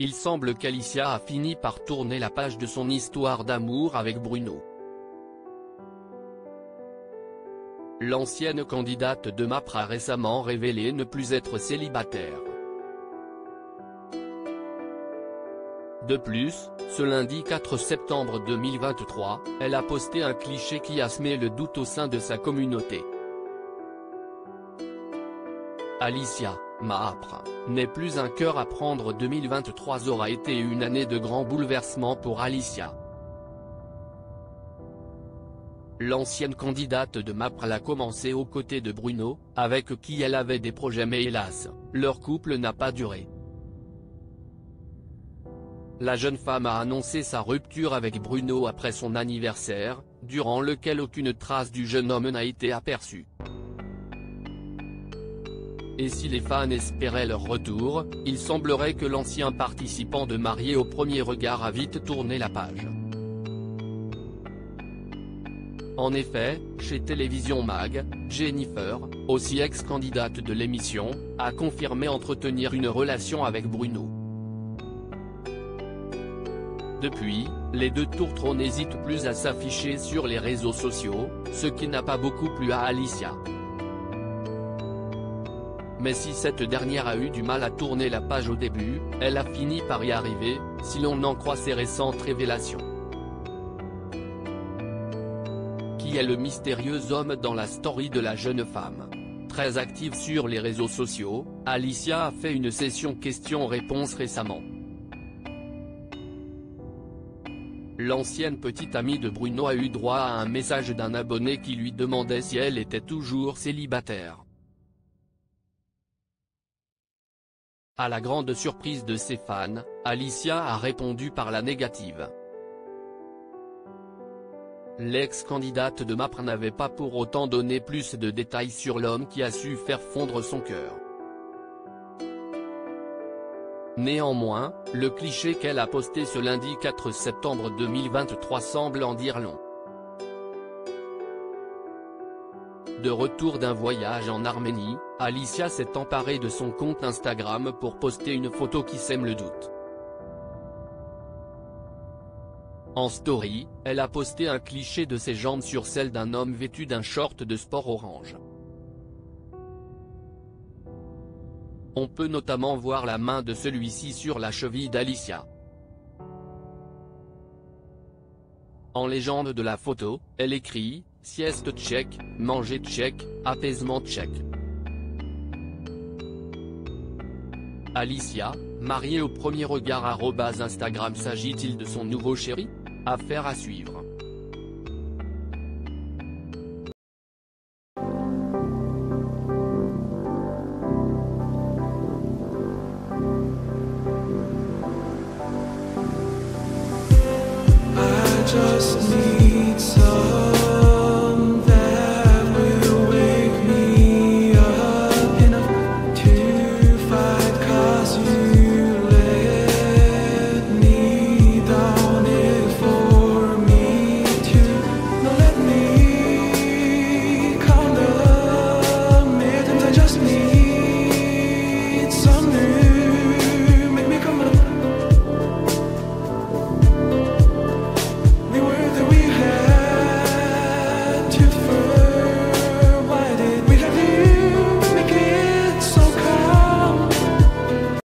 il semble qu'Alicia a fini par tourner la page de son histoire d'amour avec Bruno. L'ancienne candidate de MAPR a récemment révélé ne plus être célibataire. De plus, ce lundi 4 septembre 2023, elle a posté un cliché qui a semé le doute au sein de sa communauté. Alicia, MAPR, n'est plus un cœur à prendre. 2023 aura été une année de grands bouleversements pour Alicia. L'ancienne candidate de MAPR a commencé aux côtés de Bruno, avec qui elle avait des projets, mais hélas, leur couple n'a pas duré. La jeune femme a annoncé sa rupture avec Bruno après son anniversaire, durant lequel aucune trace du jeune homme n'a été aperçue. Et si les fans espéraient leur retour, il semblerait que l'ancien participant de Marié au premier regard a vite tourné la page. En effet, chez Télévision Mag, Jennifer, aussi ex-candidate de l'émission, a confirmé entretenir une relation avec Bruno. Depuis, les deux tourtereaux n'hésitent plus à s'afficher sur les réseaux sociaux, ce qui n'a pas beaucoup plu à Alicia. Mais si cette dernière a eu du mal à tourner la page au début, elle a fini par y arriver, si l'on en croit ses récentes révélations. Qui est le mystérieux homme dans la story de la jeune femme? Très active sur les réseaux sociaux, Alicia a fait une session questions-réponses récemment. L'ancienne petite amie de Bruno a eu droit à un message d'un abonné qui lui demandait si elle était toujours célibataire. À la grande surprise de ses fans, Alicia a répondu par la négative. L'ex-candidate de MAPR n'avait pas pour autant donné plus de détails sur l'homme qui a su faire fondre son cœur. Néanmoins, le cliché qu'elle a posté ce lundi 4 septembre 2023 semble en dire long. De retour d'un voyage en Arménie, Alicia s'est emparée de son compte Instagram pour poster une photo qui sème le doute. En story, elle a posté un cliché de ses jambes sur celle d'un homme vêtu d'un short de sport orange. On peut notamment voir la main de celui-ci sur la cheville d'Alicia. En légende de la photo, elle écrit « Sieste check, manger check, apaisement check ». Alicia, mariée au premier regard @Instagram, s'agit-il de son nouveau chéri? Affaire à suivre.